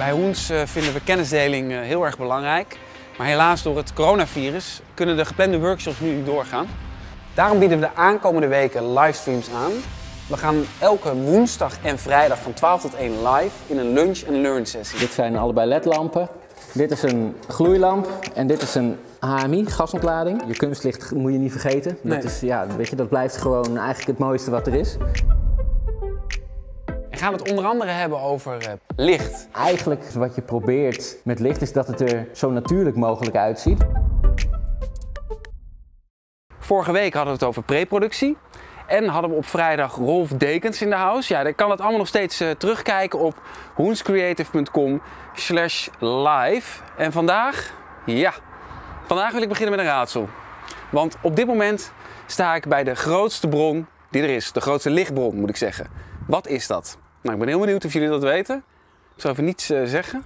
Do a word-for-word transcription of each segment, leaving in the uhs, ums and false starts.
Bij Hoens uh, vinden we kennisdeling uh, heel erg belangrijk. Maar helaas door het coronavirus kunnen de geplande workshops nu niet doorgaan. Daarom bieden we de aankomende weken livestreams aan. We gaan elke woensdag en vrijdag van twaalf tot één live in een lunch- en learn sessie. Dit zijn allebei L E D-lampen. Dit is een gloeilamp en dit is een H M I, gasontlading. Je kunstlicht moet je niet vergeten. Nee. Dat, is, ja, weet je, dat blijft gewoon eigenlijk het mooiste wat er is. We gaan het onder andere hebben over uh, licht. Eigenlijk wat je probeert met licht is dat het er zo natuurlijk mogelijk uitziet. Vorige week hadden we het over preproductie. En hadden we op vrijdag Rolf Dekens in de house. Ja, dan kan het allemaal nog steeds uh, terugkijken op hoenscreative punt com slash live. En vandaag, ja, vandaag wil ik beginnen met een raadsel. Want op dit moment sta ik bij de grootste bron die er is. De grootste lichtbron, moet ik zeggen. Wat is dat? Nou, ik ben heel benieuwd of jullie dat weten. Ik zal even niets uh, zeggen.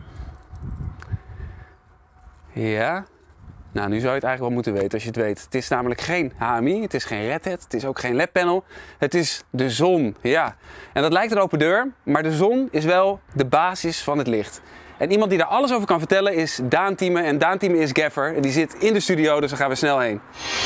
Ja. Nou, nu zou je het eigenlijk wel moeten weten als je het weet. Het is namelijk geen H M I, het is geen Red Hat, het is ook geen L E D-panel. Het is de zon, ja. En dat lijkt een open deur, maar de zon is wel de basis van het licht. En iemand die daar alles over kan vertellen is Daan Thieme. En Daan Thieme is gaffer. En die zit in de studio, dus daar gaan we snel heen.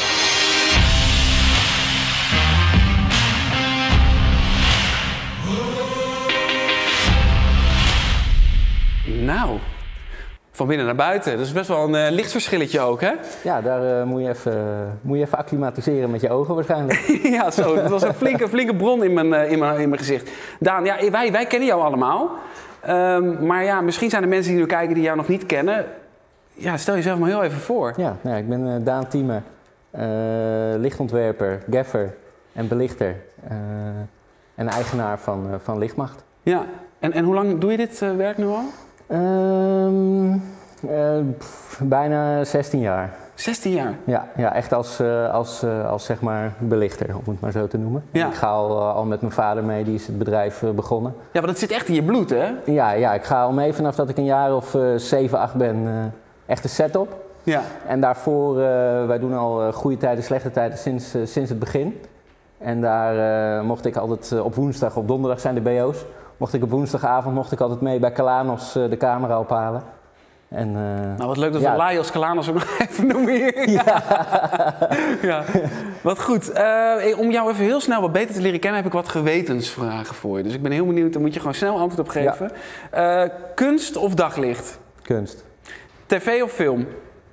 Nou, van binnen naar buiten. Dat is best wel een uh, lichtverschilletje ook, hè? Ja, daar uh, moet, je even, uh, moet je even acclimatiseren met je ogen waarschijnlijk. Ja, zo. Dat was een flinke, flinke bron in mijn, uh, in mijn, in mijn gezicht. Daan, ja, wij, wij kennen jou allemaal. Um, maar ja, misschien zijn er mensen die nu kijken die jou nog niet kennen. Ja, stel jezelf maar heel even voor. Ja, nou ja ik ben uh, Daan Thieme, uh, lichtontwerper, gaffer en belichter. Uh, en eigenaar van, uh, van Lichtmacht. Ja, en, en hoe lang doe je dit uh, werk nu al? Um, uh, pff, bijna zestien jaar. zestien jaar? Ja, ja echt als, uh, als, uh, als zeg maar belichter, om het maar zo te noemen. Ja. Ik ga al, uh, al met mijn vader mee, die is het bedrijf uh, begonnen. Ja, maar dat zit echt in je bloed, hè? Ja, ja, ik ga al mee vanaf dat ik een jaar of uh, zeven, acht ben, uh, echt een set-up. Ja. En daarvoor, uh, wij doen al uh, goede tijden, slechte tijden sinds, uh, sinds het begin. En daar uh, mocht ik altijd uh, op woensdag, op donderdag zijn de B O's. Mocht ik op woensdagavond mocht ik altijd mee bij Kalanos uh, de camera ophalen. En, uh, nou, wat leuk dat ja. we Laios Kalanos ook nog even noemen hier. Ja. Ja. Wat goed. Uh, om jou even heel snel wat beter te leren kennen heb ik wat gewetensvragen voor je. Dus ik ben heel benieuwd, daar moet je gewoon snel antwoord op geven. Ja. Uh, kunst of daglicht? Kunst. T V of film?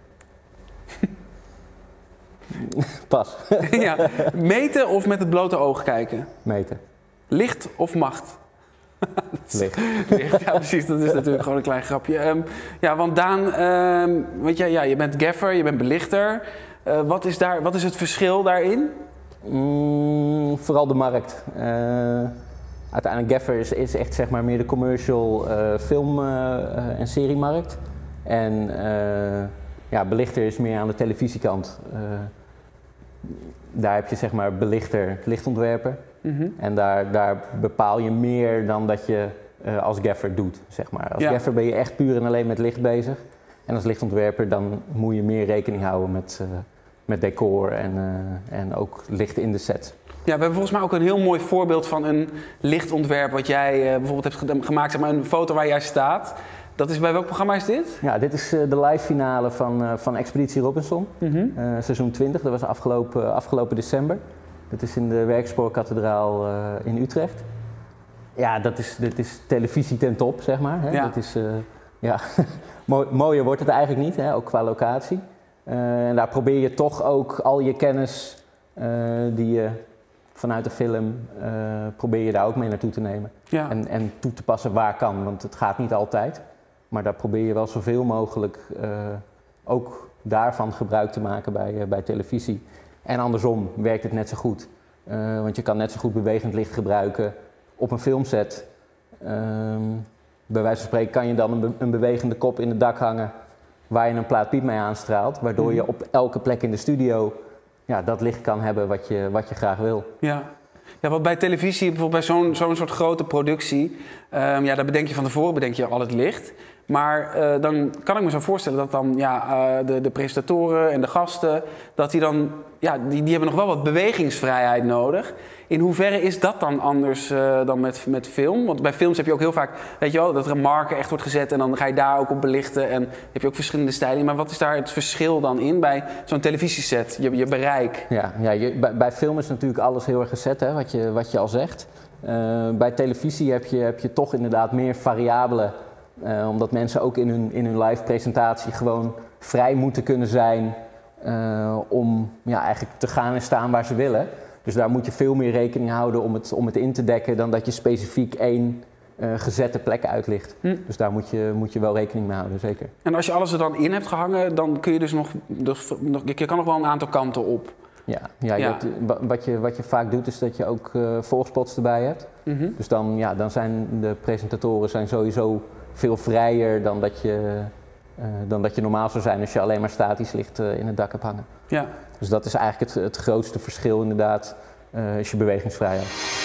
Pas. Ja. Meten of met het blote oog kijken? Meten. Licht of macht? Licht. Licht. Ja, precies. Dat is natuurlijk gewoon een klein grapje. Um, ja, want Daan, um, weet je, ja, je bent gaffer, je bent belichter. Uh, wat, is daar, wat is het verschil daarin? Mm, vooral de markt. Uh, uiteindelijk gaffer is, is echt zeg maar meer de commercial uh, film- uh, en seriemarkt. En uh, ja, belichter is meer aan de televisiekant. Uh, daar heb je zeg maar belichter, lichtontwerper. Mm-hmm. En daar, daar bepaal je meer dan dat je uh, als gaffer doet, zeg maar. Als ja. gaffer ben je echt puur en alleen met licht bezig. En als lichtontwerper dan moet je meer rekening houden met, uh, met decor en, uh, en ook licht in de set. Ja, we hebben volgens mij ook een heel mooi voorbeeld van een lichtontwerp wat jij uh, bijvoorbeeld hebt gemaakt, zeg maar een foto waar jij staat. Dat is, bij welk programma is dit? Ja, dit is uh, de live finale van, uh, van Expeditie Robinson, mm-hmm. uh, seizoen twintig. Dat was afgelopen, uh, afgelopen december. Dat is in de Werkspoorkathedraal uh, in Utrecht. Ja, dat is, dat is televisie ten top, zeg maar. Hè? Ja. Dat is, uh, ja, mooier wordt het eigenlijk niet, hè? Ook qua locatie. Uh, en daar probeer je toch ook al je kennis uh, die je vanuit de film, uh, probeer je daar ook mee naartoe te nemen. Ja. En, en toe te passen waar kan, want het gaat niet altijd. Maar daar probeer je wel zoveel mogelijk uh, ook daarvan gebruik te maken bij, uh, bij televisie. En andersom werkt het net zo goed. Uh, want je kan net zo goed bewegend licht gebruiken op een filmset. Uh, bij wijze van spreken kan je dan een, be een bewegende kop in het dak hangen waar je een plaat piep mee aanstraalt. Waardoor mm. je op elke plek in de studio ja, dat licht kan hebben wat je, wat je graag wil. Ja. Ja, want bij televisie, bijvoorbeeld bij zo'n zo'n soort grote productie, um, ja, daar bedenk je van tevoren bedenk je al het licht. Maar uh, dan kan ik me zo voorstellen dat dan ja, uh, de, de presentatoren en de gasten, dat die dan, ja, die, die hebben nog wel wat bewegingsvrijheid nodig. In hoeverre is dat dan anders uh, dan met, met film? Want bij films heb je ook heel vaak, weet je wel, dat er een marker echt wordt gezet en dan ga je daar ook op belichten en heb je ook verschillende stijlen. Maar wat is daar het verschil dan in bij zo'n televisieset, je, je bereik? Ja, ja je, bij, bij film is natuurlijk alles heel erg gezet, hè, wat, je, wat je al zegt. Uh, bij televisie heb je, heb je toch inderdaad meer variabelen. Uh, omdat mensen ook in hun, in hun live presentatie gewoon vrij moeten kunnen zijn uh, om ja, eigenlijk te gaan en staan waar ze willen. Dus daar moet je veel meer rekening houden om het, om het in te dekken dan dat je specifiek één uh, gezette plek uitlicht. Hm. Dus daar moet je, moet je wel rekening mee houden, zeker. En als je alles er dan in hebt gehangen, dan kun je dus nog, dus, nog je kan nog wel een aantal kanten op. Ja, ja, ja. Je hebt, wat, je, wat je vaak doet is dat je ook uh, volgspots erbij hebt. Mm-hmm. Dus dan, ja, dan zijn de presentatoren zijn sowieso veel vrijer dan dat je, uh, dan dat je normaal zou zijn als je alleen maar statisch licht uh, in het dak hebt hangen. Ja. Dus dat is eigenlijk het, het grootste verschil inderdaad, uh, is je bewegingsvrijheid.